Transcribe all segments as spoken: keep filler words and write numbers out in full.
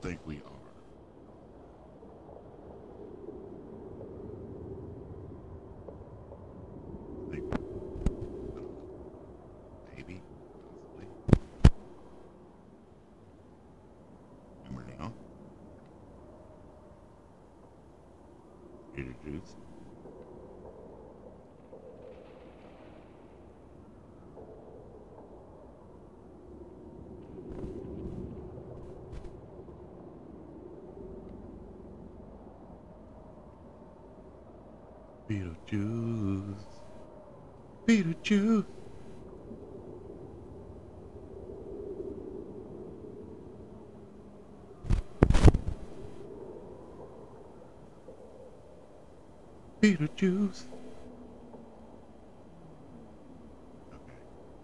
think we are. I think, I don't know, maybe, possibly. And we're now. Introduce. Beetlejuice. Beetlejuice. Beetlejuice. Okay.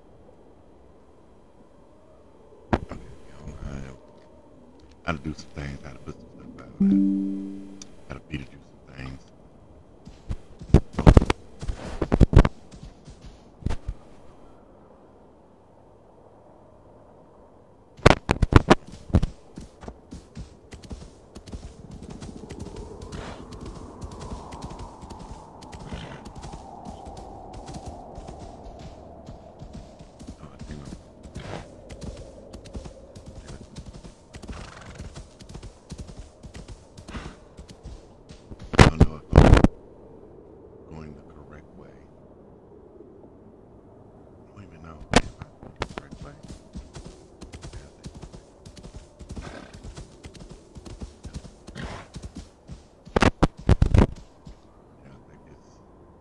Okay. You know, I how to do some things, how to put some stuff out there. How to Beetlejuice some things. I don't know if I'm going the correct way. I don't even know if I'm going the correct way. Yeah, I think it's.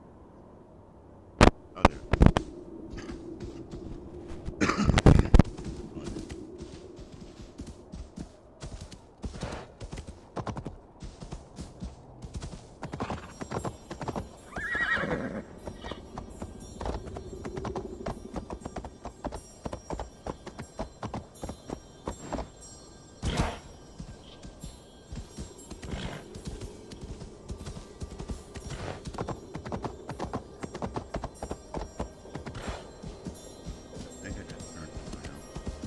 Oh, there. I think I just turned it around.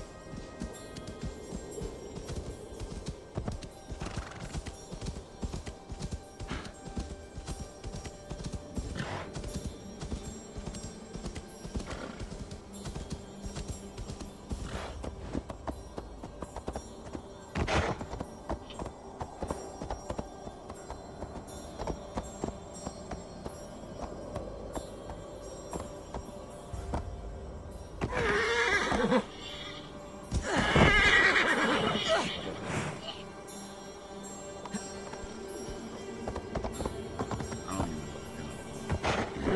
I don't even know.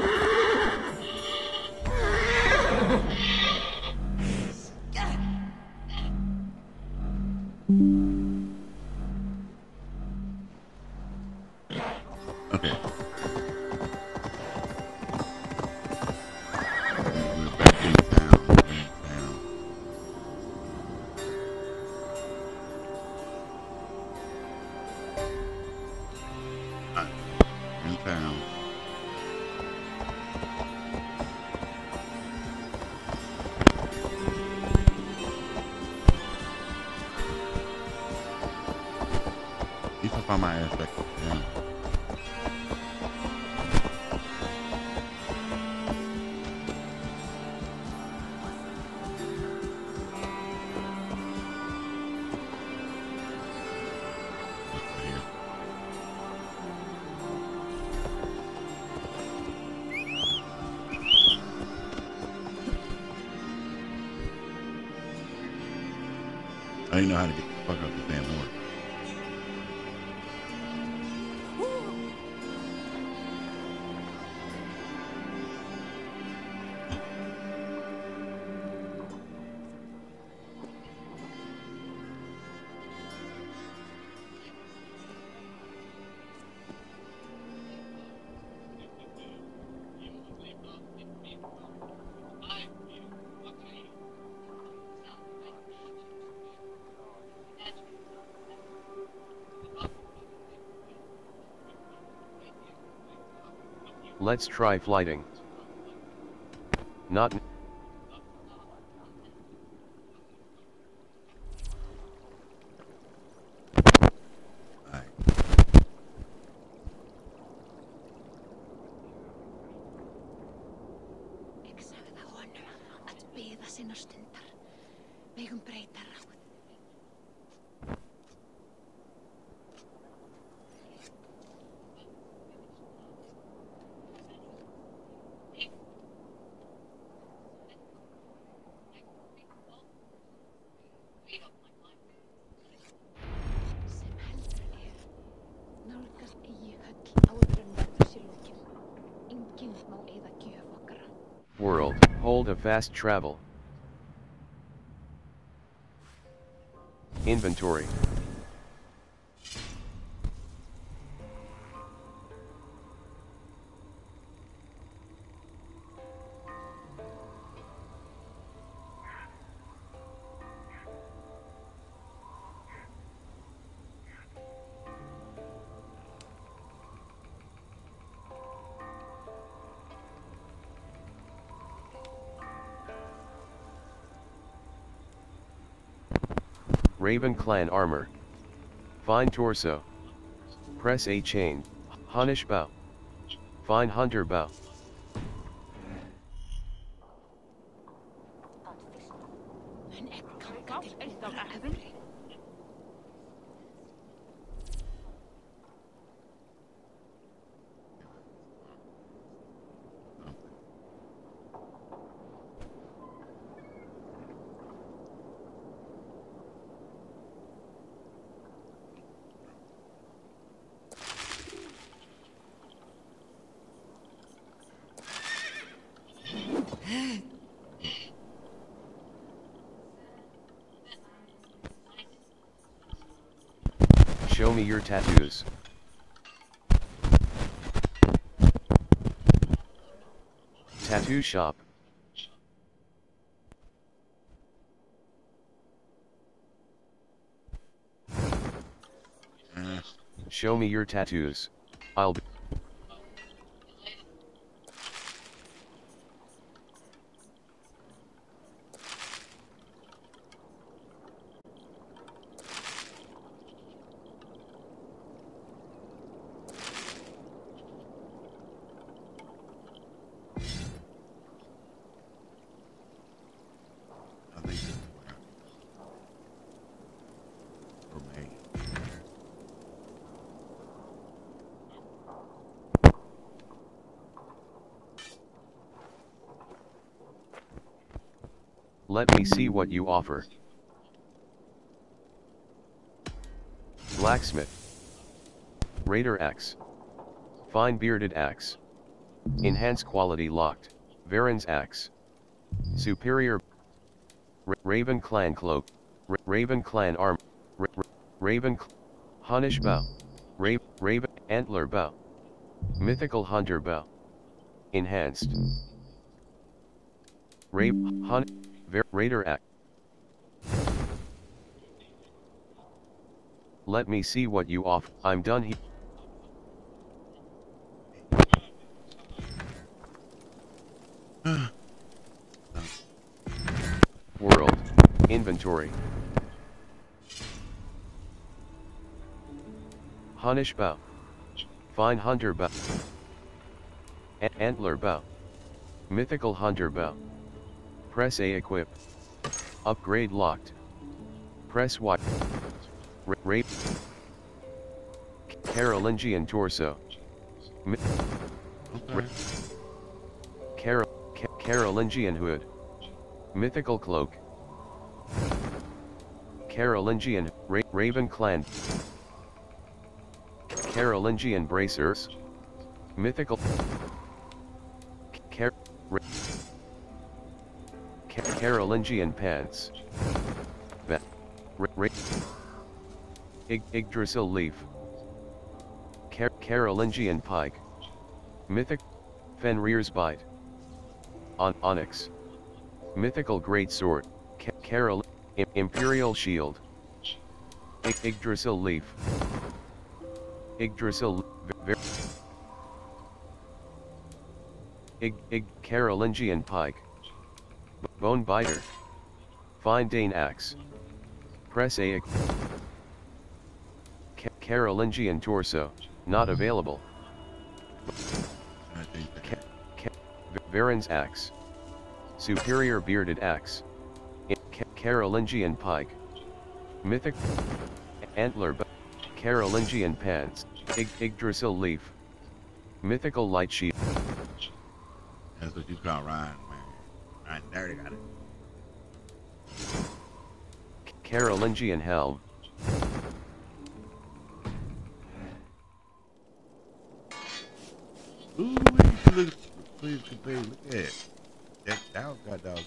Okay. We're back in town. We're in town. Alright. In town. You can find my ass back up there. I didn't know how to get the fuck out this damn horse. Let's try flighting. Not. Shield of Fast Travel. Inventory. Raven Clan Armor. Fine Torso. Press A Chain. Hunnish Bow. Fine Hunter Bow. Show me your tattoos. Tattoo shop. Show me your tattoos. I'll be. Let me see what you offer. Blacksmith. Raider Axe. Fine Bearded Axe. Enhance Quality Locked. Varen's Axe. Superior. Ra Raven Clan Cloak. Ra Raven Clan Arm. Ra Ra Raven. Hunnish Bow. Ra Raven Antler Bow. Mythical Hunter Bow. Enhanced. Ra Hun. Raider Act. Let me see what you offer. I'm done here. World. Inventory. Hunnish Bow. Fine Hunter Bow. A Antler Bow. Mythical Hunter Bow. Press A equip. Upgrade locked. Press Y. Rape. Carolingian torso. Mi Okay. Carol Ca Carolingian hood. Mythical cloak. Carolingian Ra Raven Clan. Carolingian bracers. Mythical. Car Ra Carolingian pants. Ba Ra Ra Ig Yggdrasil leaf. Car Carolingian pike. Mythic. Fenrir's bite. On Onyx. Mythical great sword. Ca Carol I Imperial shield. Ig Yggdrasil leaf. Yggdrasil. Ig Ig Carolingian pike. Bone biter. Fine Dane axe. Press A. Ca Carolingian torso. Not available. Ca Ca Varen's axe. Superior bearded axe. Ca Carolingian pike. Mythic. Antler. Carolingian pants. Ig Yggdrasil leaf. Mythical light shield. That's what you call Ryan, man. Ryan dirty got it. Carolingian helm. Ooh, look, please compare. Look at it. Decked Down, god dog.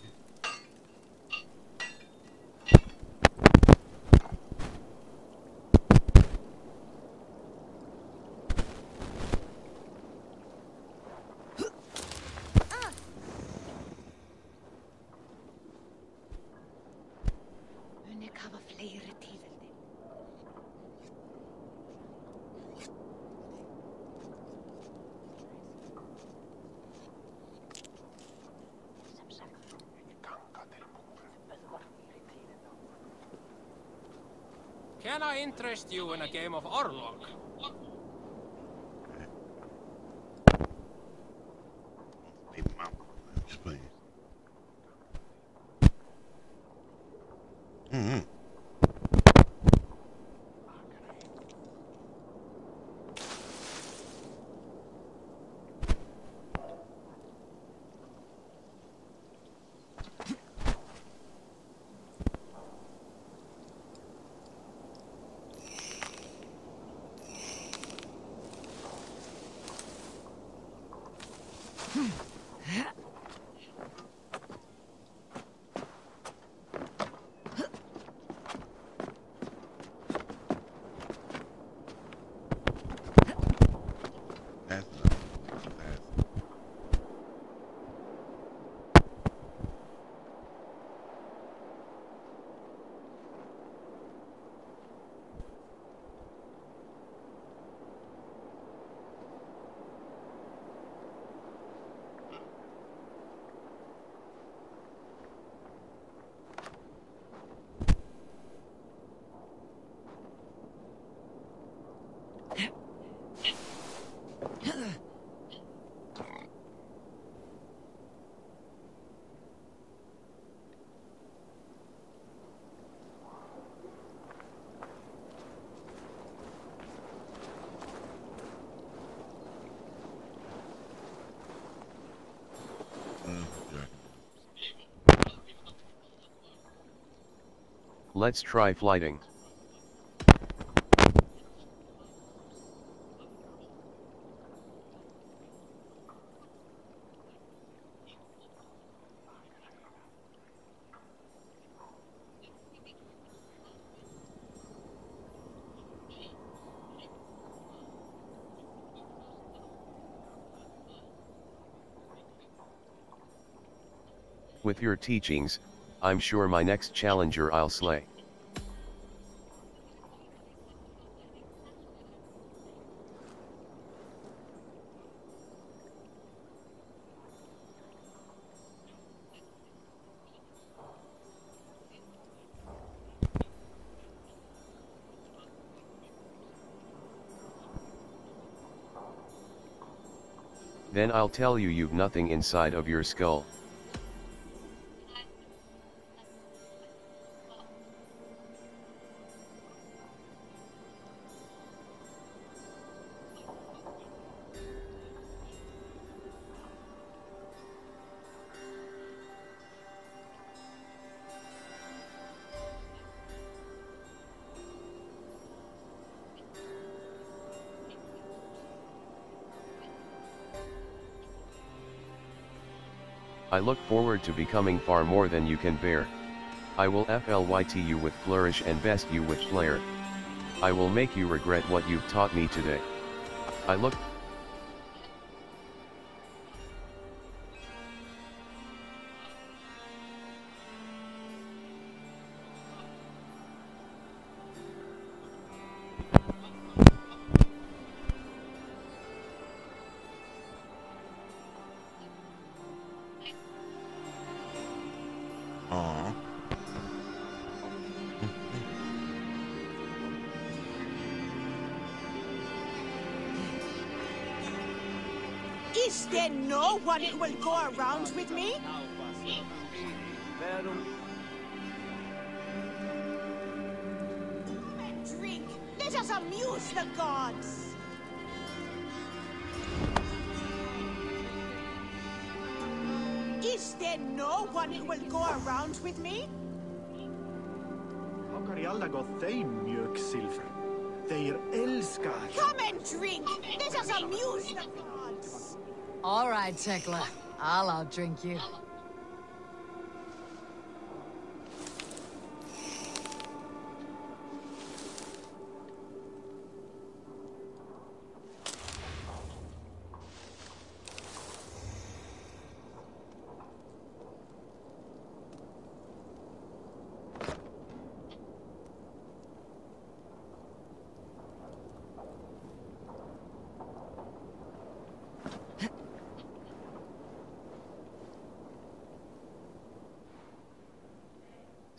Can I interest you in a game of Orlog? Hey, mama, just playing. Mm-hmm. That's enough. That's Let's try flighting. With your teachings, I'm sure my next challenger I'll slay. Then I'll tell you you've nothing inside of your skull. I look forward to becoming far more than you can bear. I will flyt you with flourish and best you with flair. I will make you regret what you've taught me today. I look Aw. Is there no one who will go around with me? And drink. Let us amuse the gods. Is there no one who will go around with me? Hakkar alla gått dig mjölksilver. Þeir elskar. Come and drink. Let us amuse the gods. All right, Tekla. I'll outdrink you.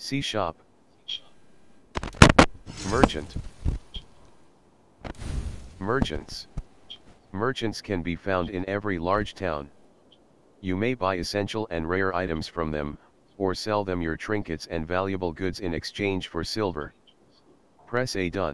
See shop. Merchant. Merchants. Merchants can be found in every large town. You may buy essential and rare items from them, or sell them your trinkets and valuable goods in exchange for silver. Press A done.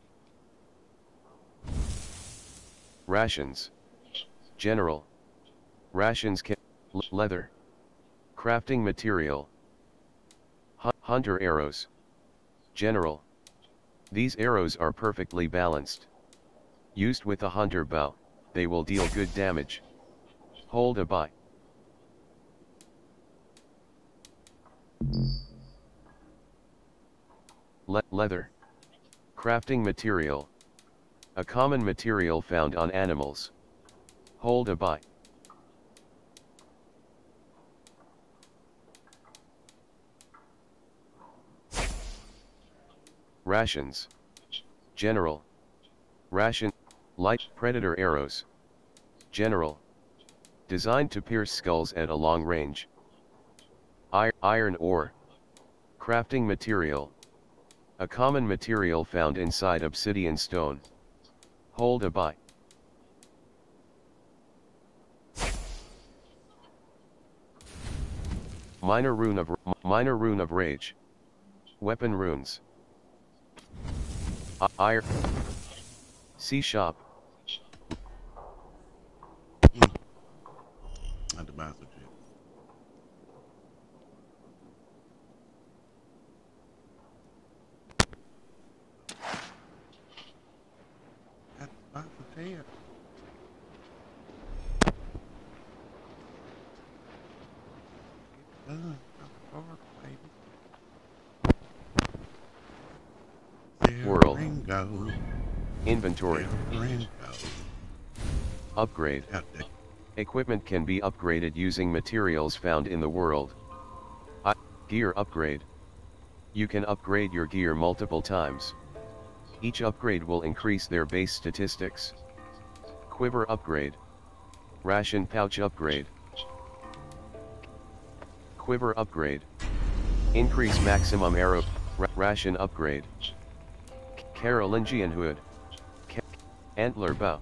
Rations. General. Rations can leather. Crafting material. Hunter arrows. General. These arrows are perfectly balanced. Used with a hunter bow, they will deal good damage. Hold a buy. Le leather. Crafting material. A common material found on animals. Hold a buy. Rations. General. Ration. Light predator arrows. General. Designed to pierce skulls at a long range. I iron ore. Crafting material. A common material found inside obsidian stone. Hold a buy. Minor rune of minor rune of rage. Weapon runes. I iron. See shop. Not the master chip. That's the master chip. It's done. Not far, baby. World. Ringo. Inventory. Ringo. Upgrade. Equipment can be upgraded using materials found in the world. I gear upgrade. You can upgrade your gear multiple times. Each upgrade will increase their base statistics. Quiver upgrade. Ration pouch upgrade. Quiver upgrade. Increase maximum arrow. Ra ration upgrade. Carolingian hood. Ca antler bow.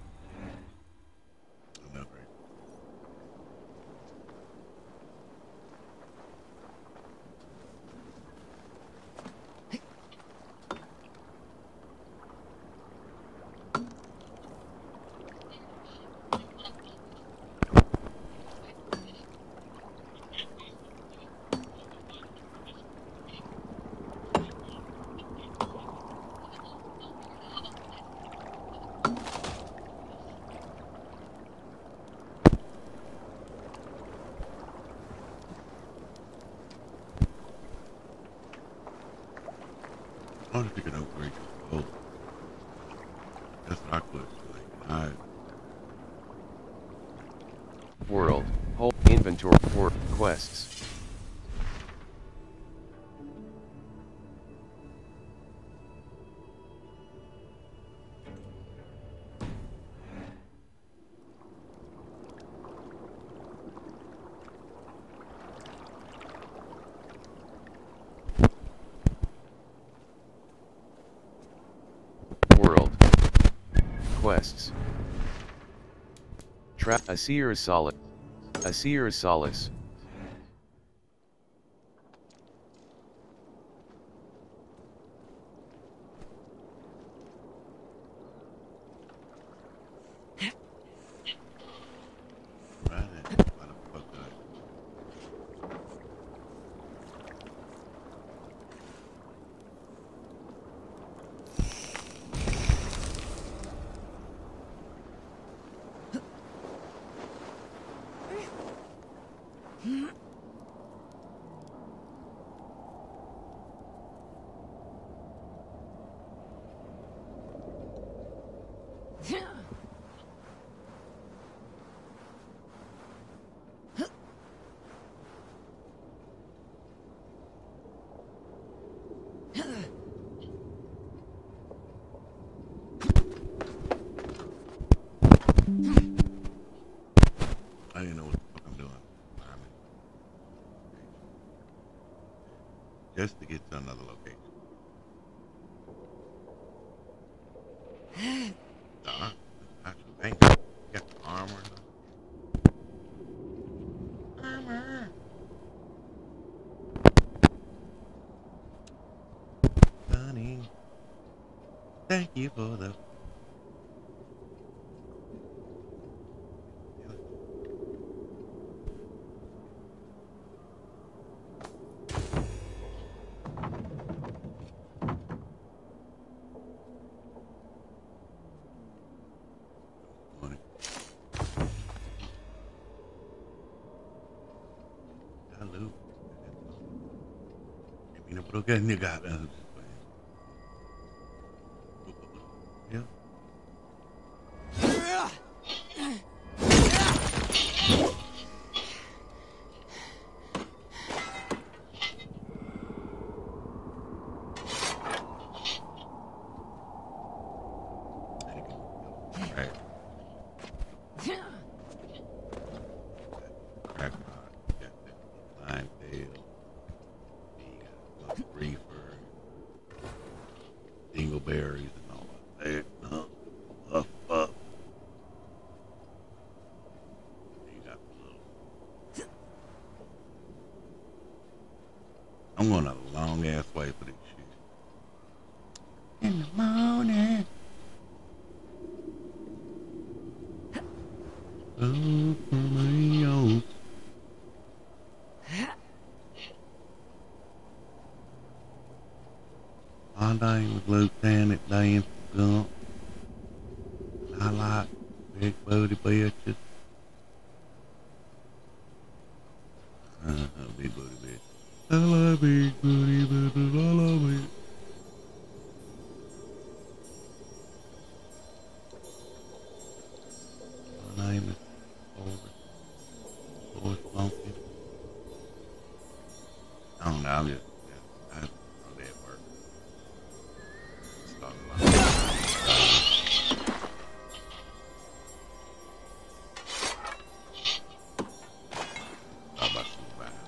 I wonder if you can upgrade your bow. That's what I could like. I World. Whole inventory for quests. World. Quests. Trap a seer's solace. A seer's solace. ran it. Why the fuck did I? Thank you for the. Hello. Ini program ni gak ada. Ya. Right. Crack pot, got that lime tail, you got some reefer, dingleberries and all that. Uh, puff up. You got a little. I'm going a long ass way for this shit. In the morning. Oh, for my own. My name was Lieutenant Dan Gump. I like big booty bitches. Uh, big booty bitch. I like big booty bitches. I love it. My name is Forrest. Forrest Lumpkin. I don't know, I'm just, yeah, I'm probably at work. Let's talk about it. Talk about some vibe.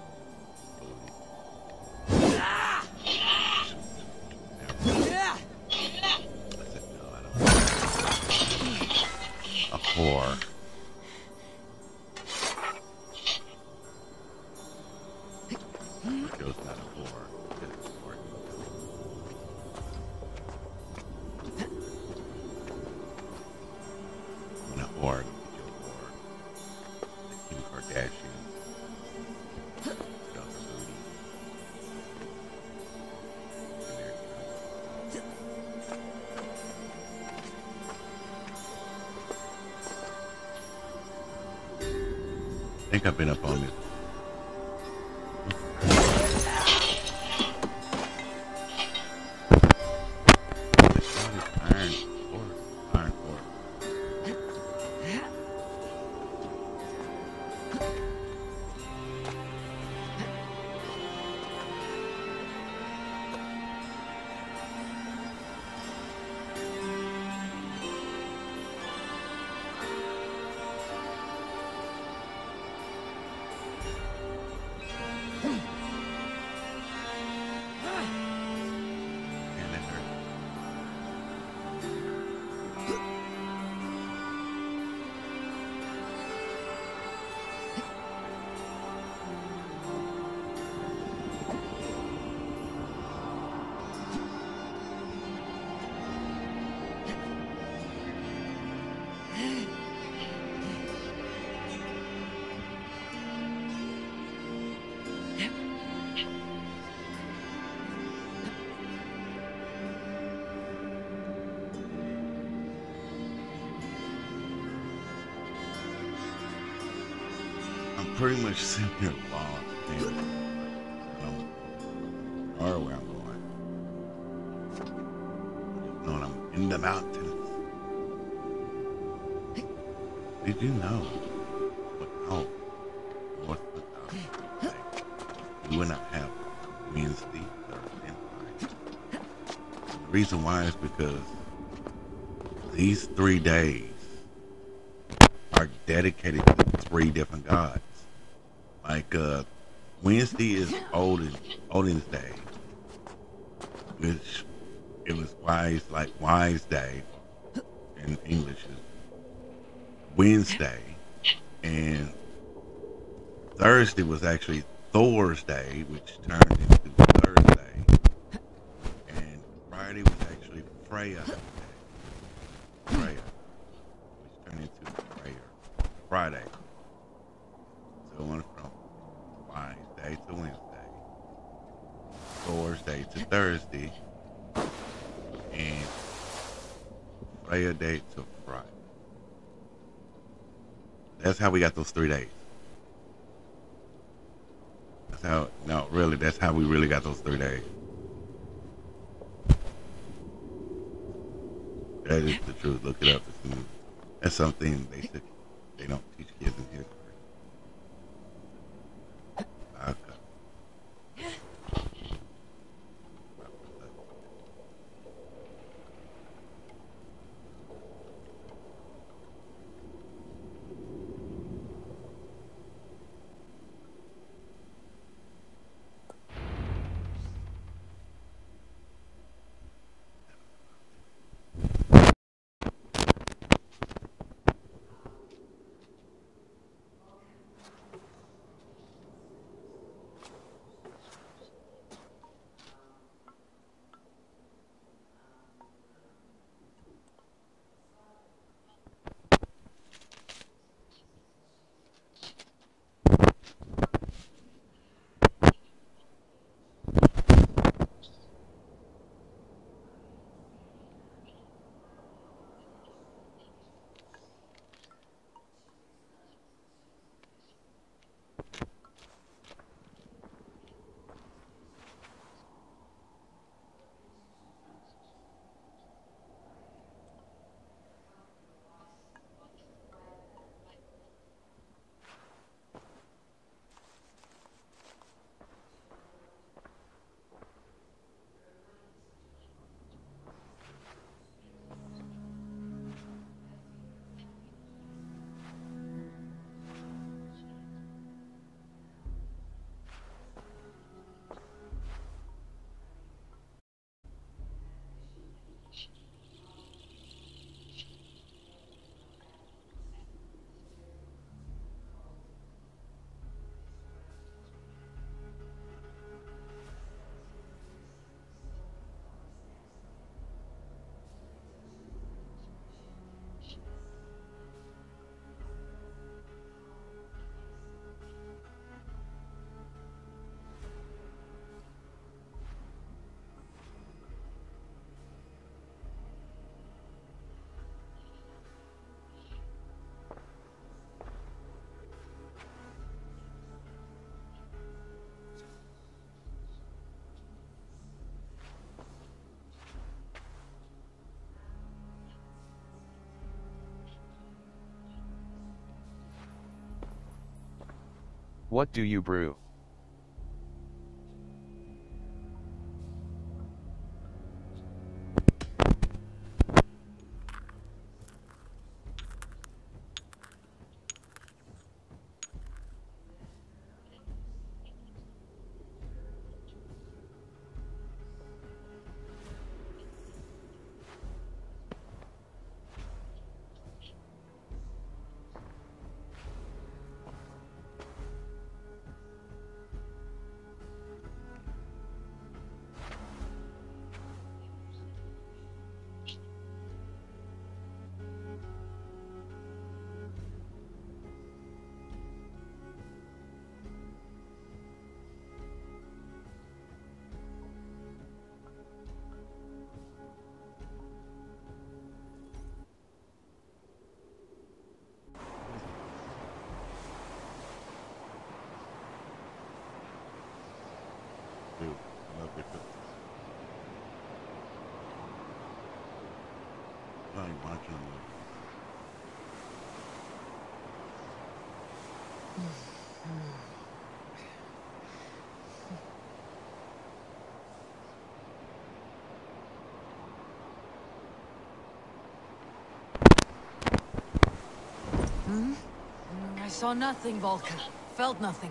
I said, no, I don't. A whore. Joe's not a whore. It's a whore. When a whore, get your whore. Like Kim Kardashian. Stuff her booty. I think I've been up on this. Iron ore. Iron ore. Man, that hurt. I'm pretty much sitting here lost, man. I don't know where I'm going. I just know I'm in the mountains. Did you know without North without like, you would not have Wednesday, Thursday, and Friday? The reason why is because these three days are dedicated to three different gods. Like uh, Wednesday is Odin, Odin's day, which it was wise, like Wise Day in English is Wednesday, and Thursday was actually Thor's day, which turned into Thursday, and Friday was actually Freya Day. Freya. Which turned into Freya Friday. So it went from Wednesday to Wednesday, Thursday to Thursday, and Freya Day to Friday. That's how we got those three days. That's how, no, really, that's how we really got those three days. That is the truth. Look it up. It's, that's something they should, they don't teach kids in history. Okay. What do you brew? Dude, I love your cooking. I like watching them. Hmm? I saw nothing, Volker. Felt nothing.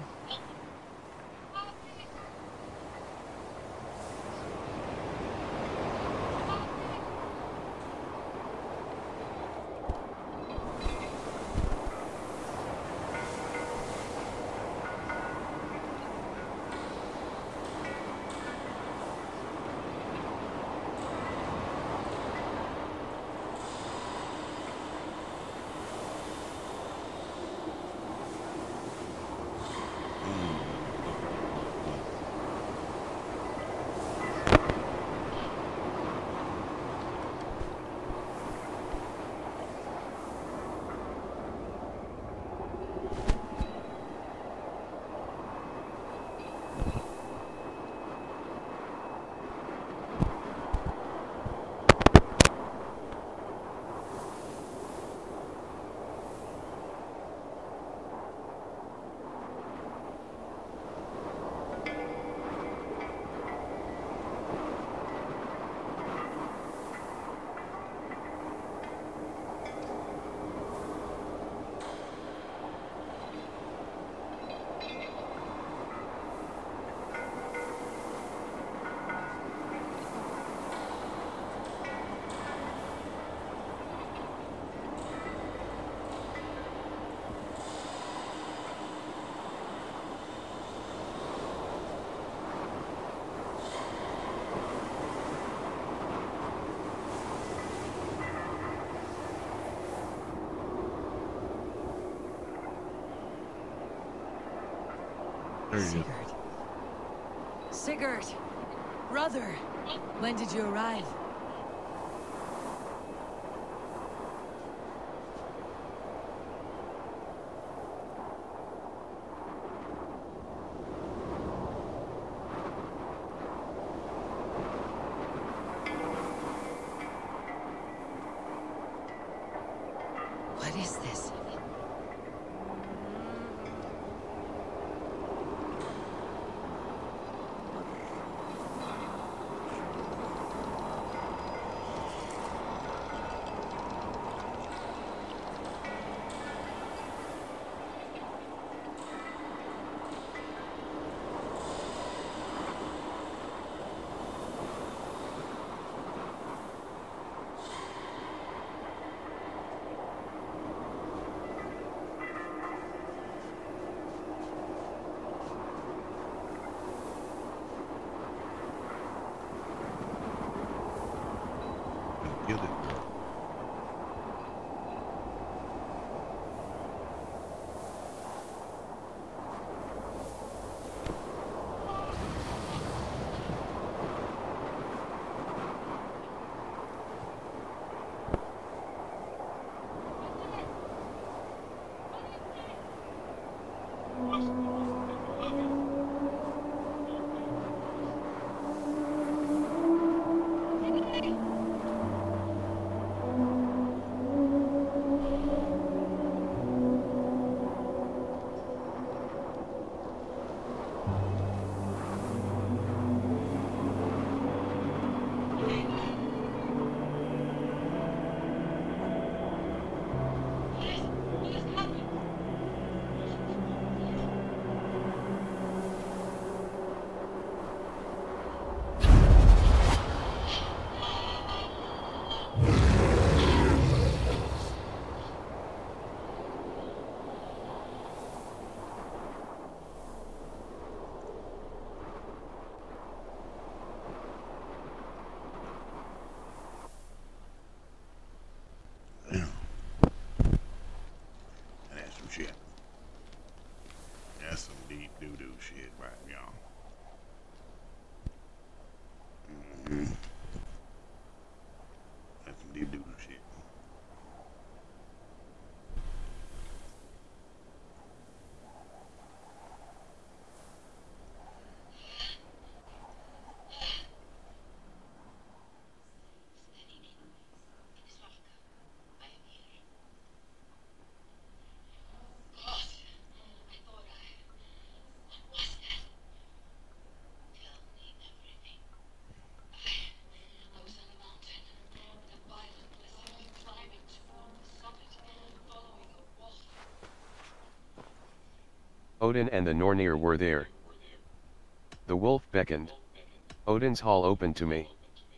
There you go. Sigurd. Sigurd! Brother! When did you arrive? What is this? Get it, girl. Shit. That's some deep doo-doo shit right y'all. Mm-hmm. That's some deep doo-doo shit. Odin and the Nornir were there. The wolf beckoned. Odin's hall opened to me.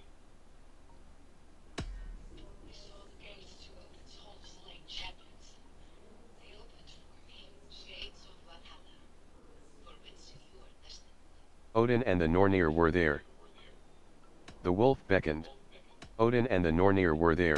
Odin and the Nornir were there. The wolf beckoned. Odin and the Nornir were there.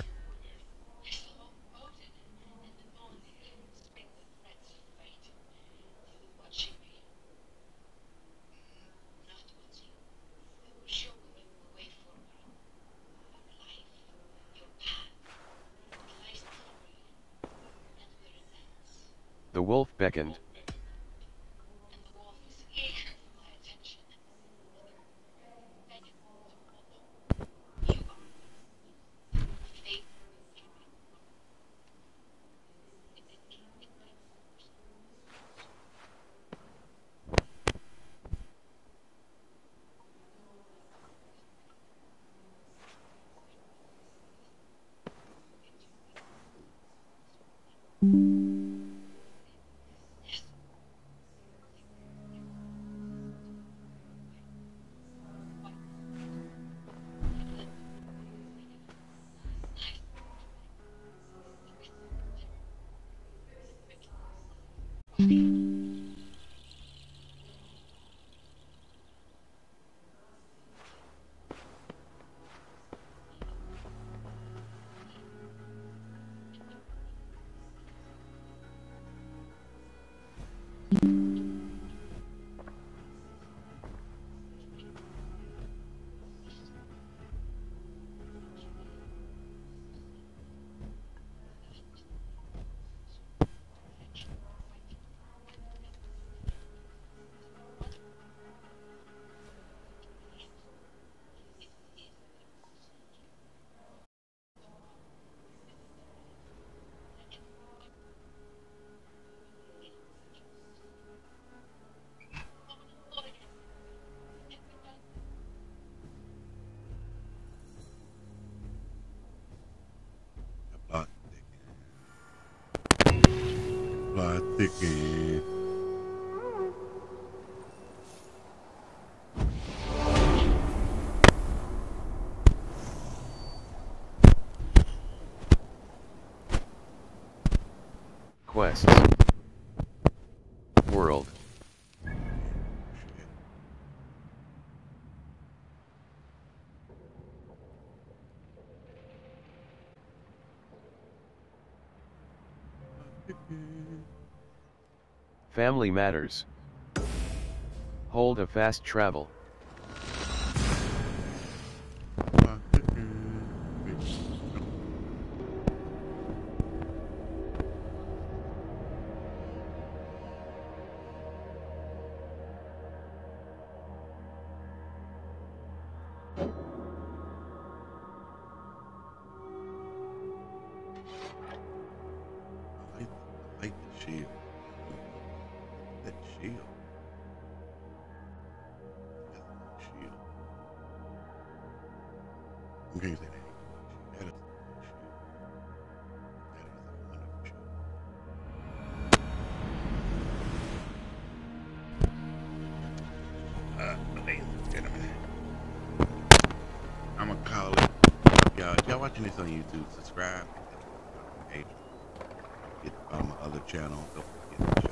The wolf beckoned. Chicken. Quests. World. Family matters. Hold a fast travel. I like, I like the shield. That shield. That's a nice shield. I'm going to say that. That is a nice shield. That is a wonderful shield. Uh, ladies and gentlemen, I'm gonna call it. Y'all, if y'all watching this on YouTube, subscribe. Hey, get on my other channel. Don't forget to